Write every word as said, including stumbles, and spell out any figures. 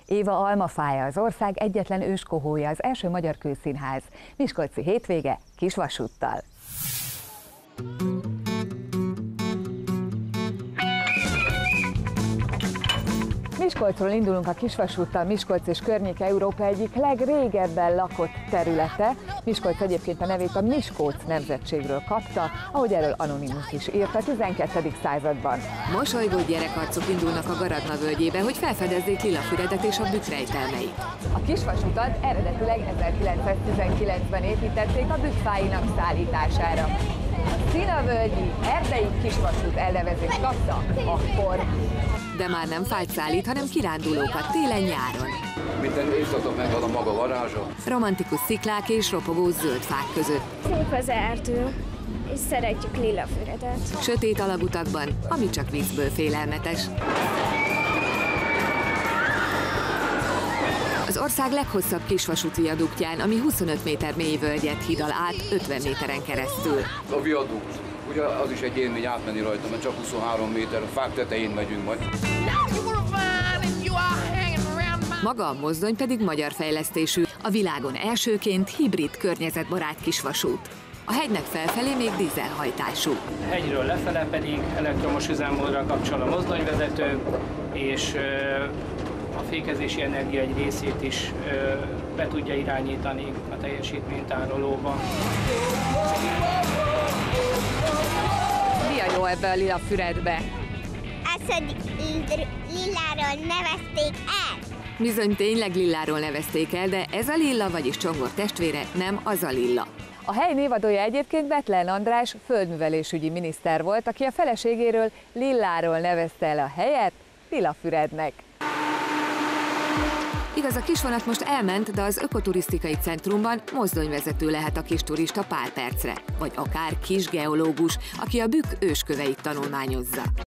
Éva almafája, az ország egyetlen őskohója, az első magyar kőszínház. Miskolci hétvége kisvasúttal. Miskolcról indulunk a kisvasúttal. Miskolc és környéke Európa egyik legrégebben lakott területe. Miskolc egyébként a nevét a Miskolc nemzetségről kapta, ahogy erről Anonymus is írt a tizenkettedik században. Mosolygó gyerekarcok indulnak a Garadna völgyébe, hogy felfedezzék Lilafüredet és a Bükk rejtelmeit. A kisvasutat eredetileg ezerkilencszáztizenkilencben építették a bükkfáinak szállítására. A Színavölgyi erdei kisvasút elnevezést kapta akkor. De már nem fájt szállít, hanem kirándulókat télen-nyáron. Minden évszaknak megvan a maga varázsa. Romantikus sziklák és ropogó zöld fák között. Szép az erdő, és szeretjük Lilafüredet. Sötét alagutakban, ami csak vízből félelmetes. Az ország leghosszabb kisvasút viaduktján, ami huszonöt méter mély völgyet hidal át ötven méteren keresztül. A viadukt, ugye az is egy élmény átmenni rajta, mert csak huszonhárom méter, a fák tetején megyünk majd. Maga a mozdony pedig magyar fejlesztésű, a világon elsőként hibrid környezetbarát kisvasút. A hegynek felfelé még dízelhajtású. A hegyről lefele pedig elektromos üzemmódra kapcsol a mozdonyvezető, és a fékezési energia egy részét is be tudja irányítani a teljesítménytárolóba. Mi a jó ebbe a Lilafüredbe? Az, hogy Lilláról nevezték el. Bizony tényleg Lilláról nevezték el, de ez a Lilla, vagyis Csongor testvére nem az a Lilla. A hely névadója egyébként Bethlen András földművelésügyi miniszter volt, aki a feleségéről Lilláról nevezte el a helyet Lilafürednek. Igaz, a kisvonat most elment, de az ökoturisztikai centrumban mozdonyvezető lehet a kis turista pár percre, vagy akár kis geológus, aki a Bükk ősköveit tanulmányozza.